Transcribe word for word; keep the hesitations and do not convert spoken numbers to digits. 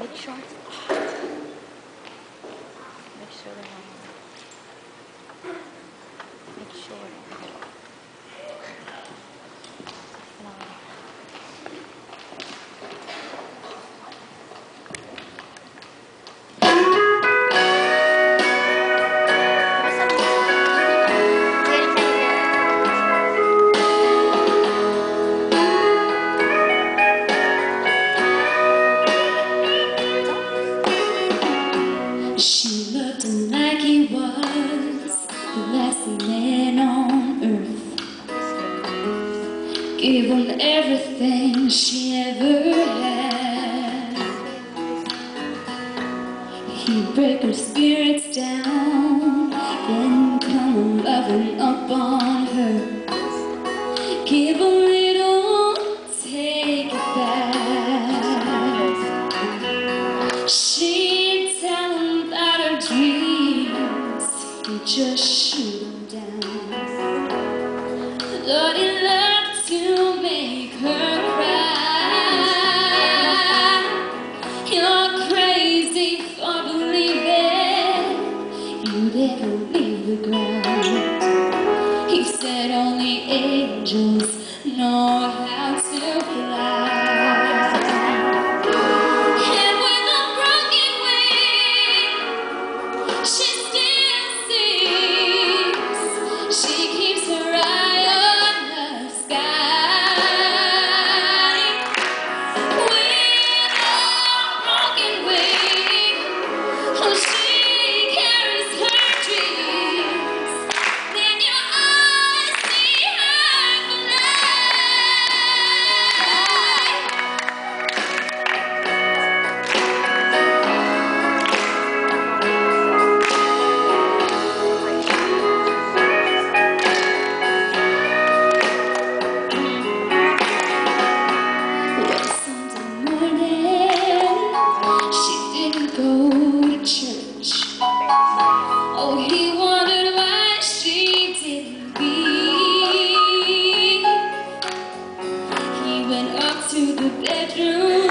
Make sure. Make sure they don't. Make sure. No. She loved him like he was the last man on earth. Gave him everything she ever had. He'd break her spirits down, then come loving up on her. Give a little, take it back. She'd tell him about her dreams, he'd just shoot them down. Lord, he loved to make her cry. You're crazy for believing you'd ever leave the ground. He said only angels know how to fly. And with a broken wing, she still sings. She keeps her eye on the sky. With a broken wing, oh, she carries her dreams. Then your eyes see her fly. One Sunday morning, she didn't go to church. Oh, he wondered why she didn't leave. He went up to the bedroom